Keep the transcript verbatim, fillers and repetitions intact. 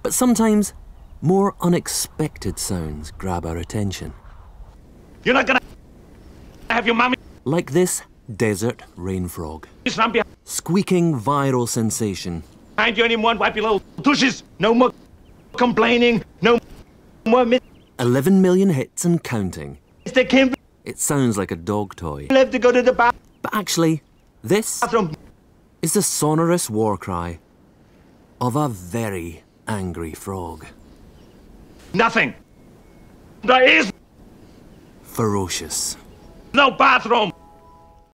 But sometimes, more unexpected sounds grab our attention. You're not gonna have your mommy. Like this desert rain frog. Behind Squeaking viral sensation. you anymore, wipe your little tushes. No more complaining. No more Mister eleven million hits and counting. Kim. It sounds like a dog toy. Left to go to the ba But actually, this bathroom. is the sonorous war cry of a very angry frog. Nothing. There is Ferocious. no bathroom.